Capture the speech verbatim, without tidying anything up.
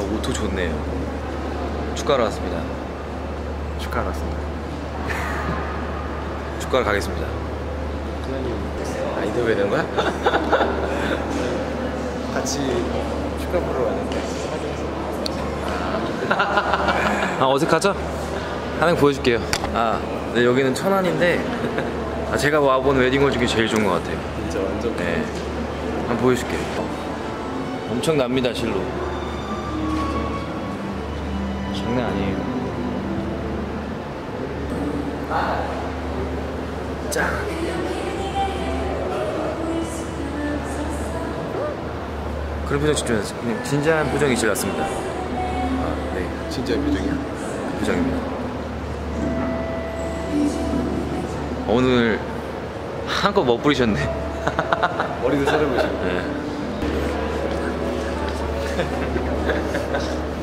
오토 좋네요. 축가로 왔습니다. 축가로 왔습니다. 축가로 가겠습니다. 아, 인터뷰 해야 되는 거야? 같이 축가 보러 왔는데 아, 어색하죠? 하나 보여줄게요. 아, 네, 여기는 천안인데 아, 제가 와본 웨딩홀 중에 제일 좋은 것 같아요. 진짜 완전 네, 한번 보여줄게요. 엄청납니다, 실로. 장난 아니에요. 짠. 그런 표정 집중해서 그냥 진지한 표정이 제일 낫습니다. 아, 네, 진짜 표정이야? 그 표정입니다. 오늘 한껏 멋부리셨네. 머리도 새로 보시고. 네.